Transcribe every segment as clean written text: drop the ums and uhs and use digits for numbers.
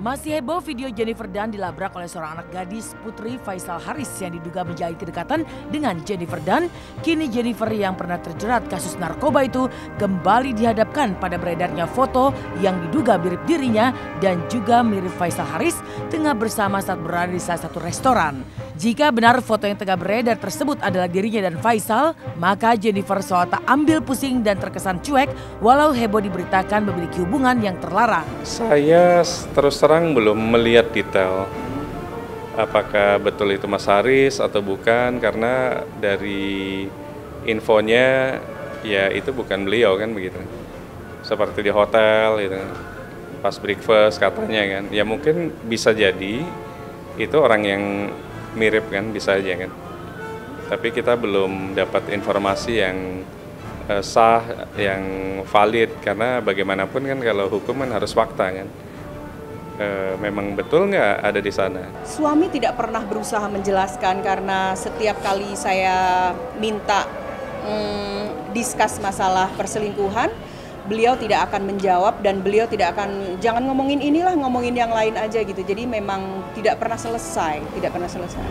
Masih heboh video Jennifer Dunn dilabrak oleh seorang anak gadis Putri Faisal Haris yang diduga menjalin kedekatan dengan Jennifer Dunn. Kini Jennifer yang pernah terjerat kasus narkoba itu kembali dihadapkan pada beredarnya foto yang diduga mirip dirinya dan juga mirip Faisal Haris tengah bersama saat berada di salah satu restoran. Jika benar foto yang tengah beredar tersebut adalah dirinya dan Faisal, maka Jennifer seolah tak ambil pusing dan terkesan cuek walau heboh diberitakan memiliki hubungan yang terlarang. Saya terus terang belum melihat detail apakah betul itu Mas Haris atau bukan, karena dari infonya ya itu bukan beliau kan begitu. Seperti di hotel gitu, pas breakfast katanya kan, ya mungkin bisa jadi itu orang yang mirip kan, bisa aja kan. Tapi kita belum dapat informasi yang sah, yang valid, karena bagaimanapun kan kalau hukum kan harus fakta kan. Memang betul nggak ada di sana? Suami tidak pernah berusaha menjelaskan karena setiap kali saya minta diskus masalah perselingkuhan, beliau tidak akan menjawab dan beliau tidak akan, jangan ngomongin inilah, ngomongin yang lain aja gitu. Jadi memang tidak pernah selesai, tidak pernah selesai.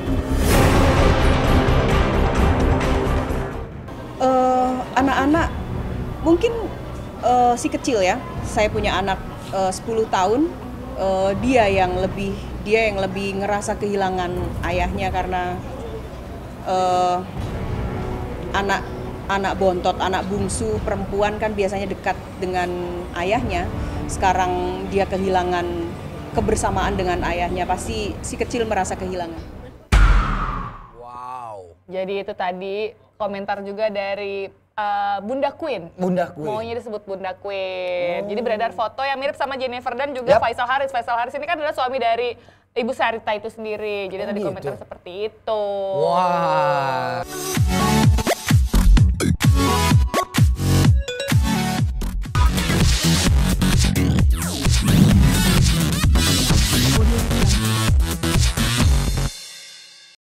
Anak-anak mungkin si kecil ya, saya punya anak 10 tahun, dia yang lebih ngerasa kehilangan ayahnya karena anak bontot, anak bungsu perempuan kan biasanya dekat dengan ayahnya. Sekarang dia kehilangan kebersamaan dengan ayahnya, pasti si kecil merasa kehilangan. Wow. Jadi itu tadi komentar juga dari Bunda Queen. Bunda Queen. Maunya disebut Bunda Queen. Jadi beredar foto yang mirip sama Jennifer dan juga Faisal Haris. Faisal Haris ini kan adalah suami dari Ibu Sarita itu sendiri. Jadi tadi komentar seperti itu. Wah.